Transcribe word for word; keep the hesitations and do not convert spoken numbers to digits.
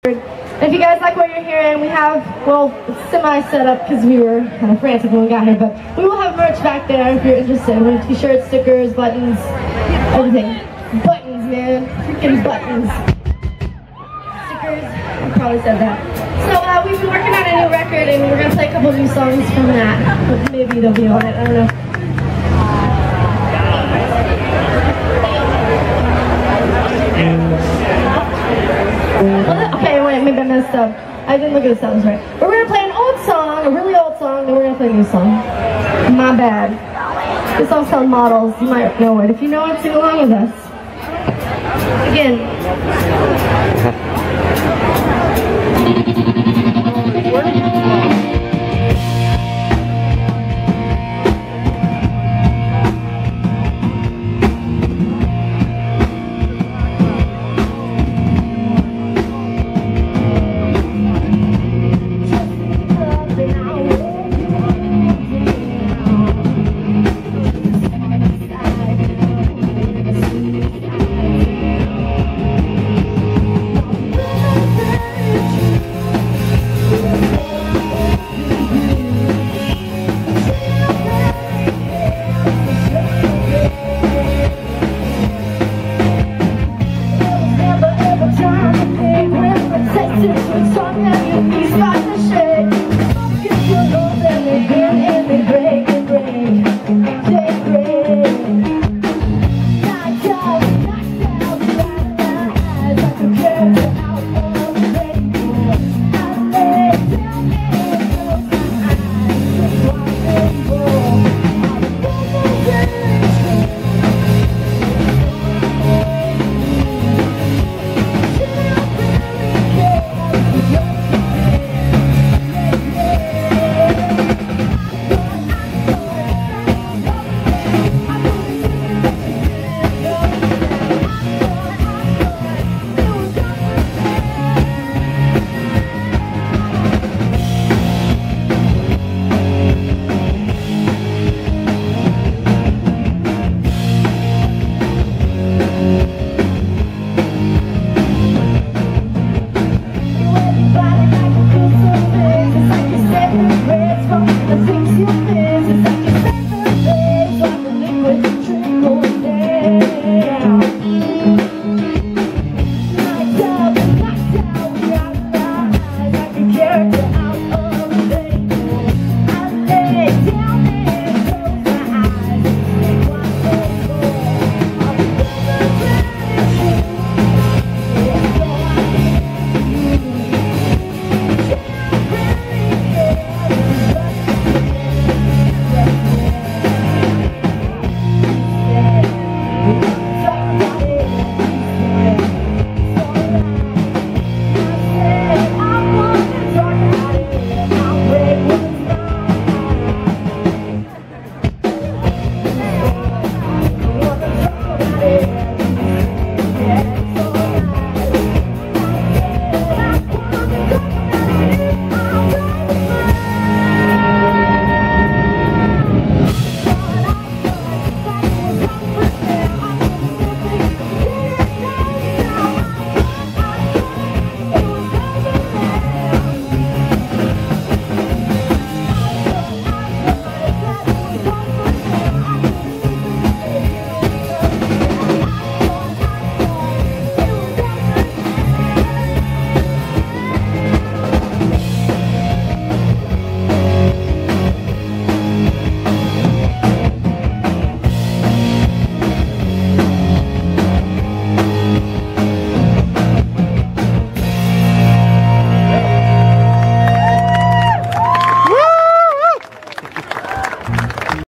If you guys like what you're hearing, we have, well, it's semi-set up because we were kind of frantic when we got here, but we will have merch back there if you're interested. We have t-shirts, stickers, buttons, everything. Buttons, man. Freaking buttons. Stickers. I probably said that. So uh, we've been working on a new record, and we're going to play a couple new songs from that. But maybe they'll be on it. I don't know. Okay, wait, maybe I messed up. I didn't look at the sounds right. We're going to play an old song, a really old song, then we're going to play a new song. My bad. This song's called Models. You might know it. If you know it, sing along with us. Again.